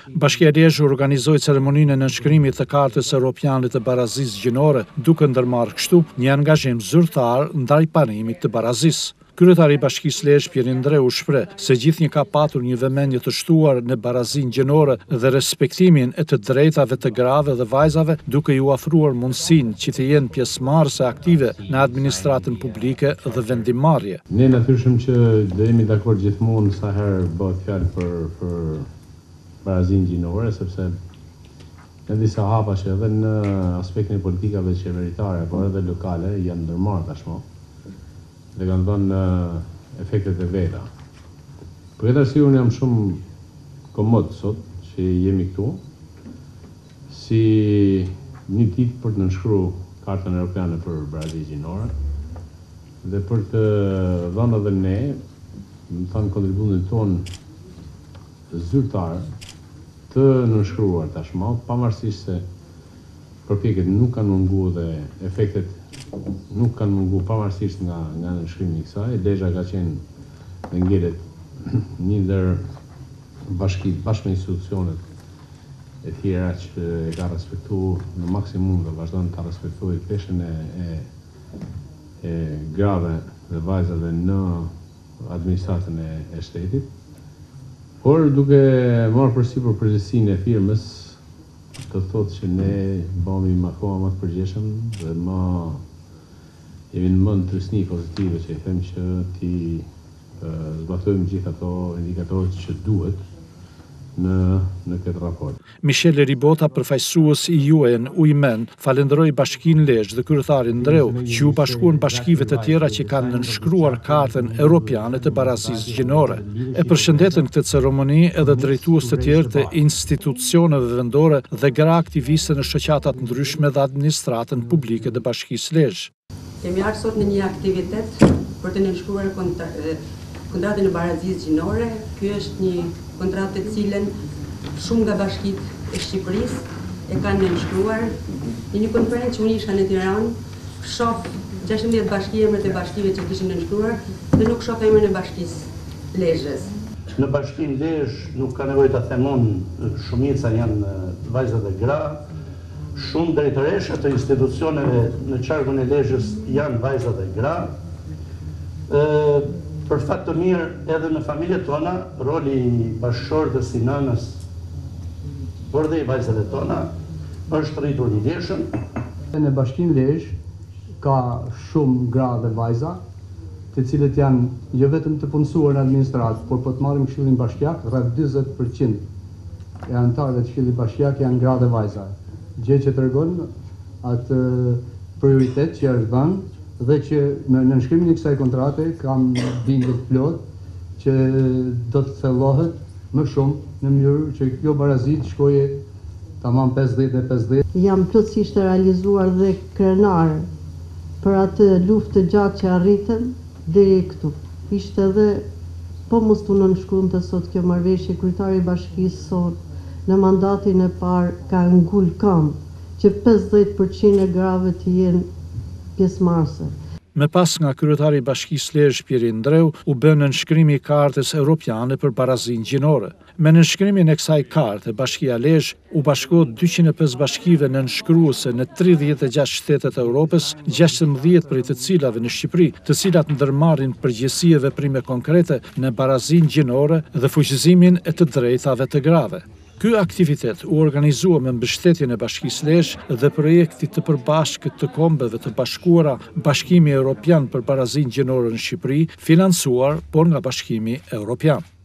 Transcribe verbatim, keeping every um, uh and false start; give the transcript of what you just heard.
Bashkia e Lezhë organizoi ceremoninë e nënshkrimit të Kartës Europiane të Barazisë Gjinore, duke ndërmarrë kështu një angazhim zyrtar ndaj parimit të barazisë. Kryetari i Bashkisë Lezhë Pierin Ndreu shpreh se gjithnjë ka patur një vëmendje të shtuar në barazinë gjinore dhe respektimin e të drejtave të grave dhe vajzave, duke ju ofruar mundësinë që të jenë pjesëmarrëse aktive në administratën publike dhe vendimmarrje. Ne natyrisht që do jemi dakord gjithmonë sa herë bëhet fjalë për për barazinë gjinore, sepse në disa hapa që edhe në aspektin e politikave qeveritare, por edhe lokale janë ndërmarrë tashmë dhe kanë dhënë efektet e veta. Për këtë arsye unë jam shumë komod sot që jemi këtu si një ditë për të nënshkruar Kartën Europiane për Barazinë Gjinore dhe për të dhënë edhe ne, më thënë kontributin tonë zyrtar të nënshkruar tashmë, pavarësisht se përpjekjet nuk kanë munguar dhe efektet nuk kanë munguar pavarësisht nga nga nënshkrimi i kësaj. Lezhë ka qenë në ngjelet një ndër bashkitë bashkë me institucionet e tjera që e ka respektuar në maksimum dhe vazhdon ta respektojë peshën e, e, e grave dhe vajzave në administratën e, e shtetit. Por duke marrë përsipër përgjegjësinë e firmës, të thotë që ne bëhemi më akoma më të përgjegjshëm dhe më jemi në mend trysni pozitive që i them që ti zbatojmë gjithë ato indikatorët që duhet në në këtë raport. Michel Ribota, përfaqësues i U N Women, falenderoi Bashkinë Lezhë dhe kryetarin Ndreu që u bashkuan bashkive të tjera që kanë nënshkruar Kartën Europiane të Barazisë Gjinore. E përshëndetën këtë ceremoni edhe drejtues të tjerë të institucioneve vendore dhe gra aktiviste në shoqata të ndryshme dhe administratën publike të Bashkisë Lezhë. Kemi ardhur sot në një aktivitet për të nënshkruar kontratën e Barazisë Gjinore. Ky është një kontratë të cilën shumë nga bashkitë e Shqipërisë e kanë nënshkruar. Në një konferencë që unë isha në Tiranë, shoh gjashtëdhjetë bashki emrat e bashkive që kishin nënshkruar dhe nuk shoh emrin e Bashkisë Lezhës. Në Bashkinë Lezhë nuk ka nevojë ta them unë, shumica janë vajza dhe gra. Shumë drejtoresha të institucioneve në qarkun e Lezhës janë vajza dhe gra. E, për fat të mirë, edhe në familjet tona, roli bashkëshor dhe si nënës, por dhe i vajzave tona, është rritur një ndjeshëm. Në Bashkinë Lezhë ka shumë gra dhe vajza, të cilët janë jo vetëm të punësuar në administratë, por po të marrim Këshillin Bashkiak, rreth dyzet përqind e anëtarëve të Këshillit Bashkiak janë gra dhe vajza. Gjë që tregon atë prioritet që është dhënë dhe që në nënshkrimin e kësaj kontrate kam bindje të plot që do të thellohet më shumë në mënyrë që kjo barazi të shkojë tamam pesëdhjetë e pesëdhjetë. Jam plotësisht realizuar dhe krenar për atë luftë të gjatë që arritëm deri këtu. Ishte edhe po mos të nënshkruante sot kjo marrëveshje, kryetari i bashkisë sot në mandatin e parë ka ngul kam që pesëdhjetë përqind e grave të jenë pjesëmarrëse. Me pas nga kryetari i Bashkisë Lezhë Pierin Ndreu u bë nënshkrimi i Kartës Europiane për Barazinë Gjinore. Me nënshkrimin e kësaj karte, Bashkia Lezhë u bashkohet dyqind e pesë bashkive nënshkruese në tridhjetë e gjashtë shtetet e Europës, gjashtëdhjetë prej të cilave në Shqipëri, të cilat ndërmarrin përgjegjësi e veprime konkrete në Barazinë Gjinore dhe fuqizimin e të drejtave të grave. Ky aktivitet u organizua me mbështetjen e Bashkisë Lezhë dhe projektit të përbashkët të kombeve të bashkuara Bashkimi Evropian për Barazinë Gjinore në Shqipëri, financuar por nga Bashkimi Evropian.